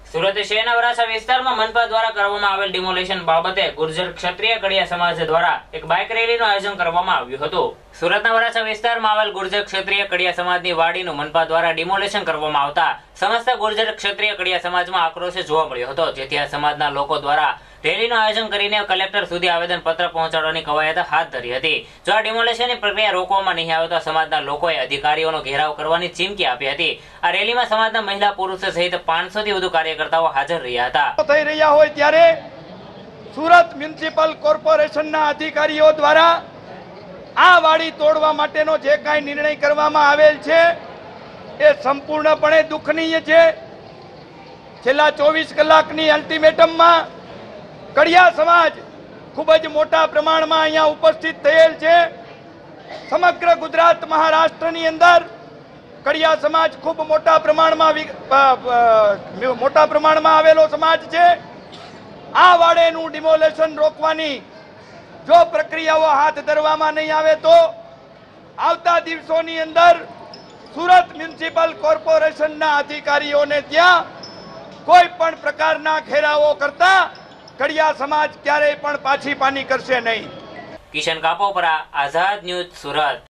સુરત શહેરના વરાછા વિસ્તારમાં મનપા દ્વારા કરવામાં આવેલ ડિમોલેશન બાબતે ગુર્જર ક્ષત્રિય કડિયા સમાજ દ્વારા એક બાઇક રેલીનું આયોજન કરવામાં આવ્યું હતું। સુરતના વરાછા વિસ્તારમાં આવેલ ગુર્જર ક્ષત્રિય કડિયા સમાજની વાડીનું મનપા દ્વારા ડિમોલેશન કરવામાં આવતા સમસ્ત ગુર્જર ક્ષત્રિય કડિયા સમાજમાં આક્રોશ જોવા મળ્યો હતો, જેથી આ સમાજના લોકો દ્વારા રેલીનું આયોજન કરીને કલેક્ટર સુધી આવેદન પત્ર પહોંચાડવાની કવાયત હાથ ધરી હતી। જો આ ડિમોલેશનની પ્રક્રિયા રોકવામાં નહીં આવે તો સમાજના લોકોએ અધિકારીઓનો ઘેરાવ કરવાની ચીમકી આપી હતી। આ રેલીમાં સમાજના મહિલા પુરુષ સહિત 500 થી વધુ કાર્યકર્તાઓ હાજર રહ્યા હતા। થઈ રહ્યા હોય ત્યારે સુરત મ્યુનિસિપલ કોર્પોરેશનના અધિકારીઓ દ્વારા આ વાડી તોડવા માટેનો જે કાંઈ નિર્ણય કરવામાં આવેલ છે એ સંપૂર્ણપણે દુઃખનીય છે। છેલ્લા 24 કલાકની અલ્ટિમેટમમાં કડિયા સમાજ ખૂબ જ મોટા પ્રમાણમાં અહીંયા ઉપસ્થિત થયેલ છે। સમગ્ર ગુજરાત મહારાષ્ટ્રની અંદર કડિયા સમાજ ખૂબ મોટા પ્રમાણમાં આવેલો સમાજ છે। આ વાડેનું ડિમોલેશન રોકવાની જો પ્રક્રિયાઓ હાથ ધરવામાં નહીં આવે તો આવતા દિવસોની અંદર સુરત મ્યુનિસિપલ કોર્પોરેશનના અધિકારીઓને ત્યાં કોઈ પણ પ્રકારના ઘેરાવો કરતા કડિયા સમાજ ક્યારેય પણ પાછી પાની કરશે નહીં। કિશન કાપોપરા, આઝાદ ન્યૂઝ, સુરત।